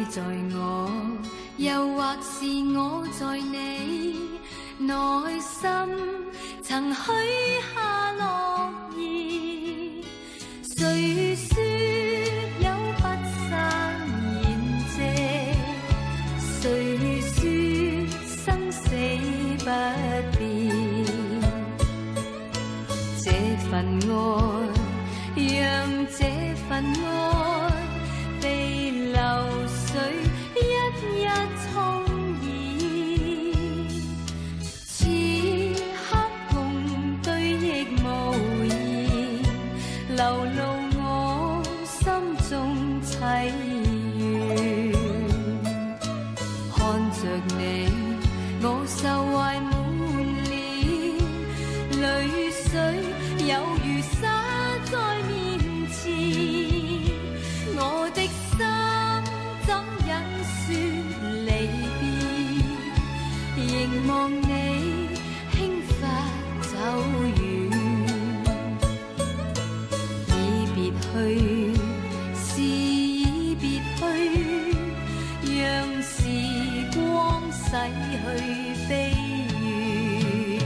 在我，又或是我在你內心，曾許下諾言。誰說有不散筵席？誰說生死不變？這份愛，讓這份愛被流水一一沖染。此刻共對亦無言，流露我心中凄怨。看着你，我受懷滿臉，淚水有如灑在面前。我的心怎忍說離別，凝望你輕發走遠。已別去，是已別去，讓時光洗去悲怨。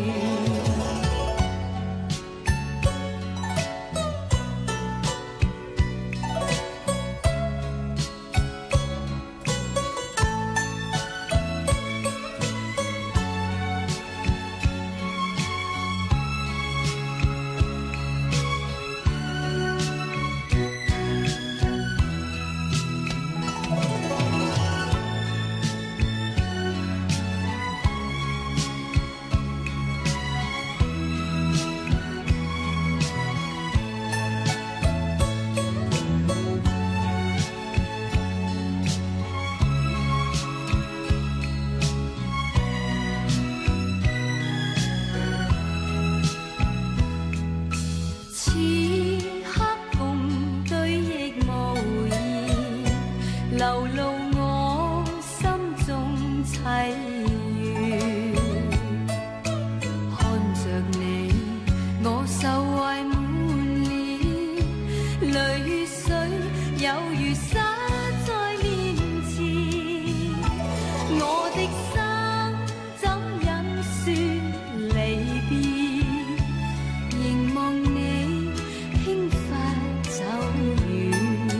流露我心中凄怨。看着你，我受懷滿臉，淚水有如灑在面前。我的心怎忍說離別，凝望你輕發走遠。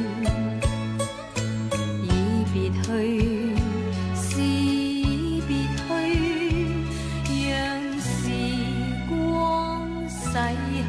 是別去，讓時光洗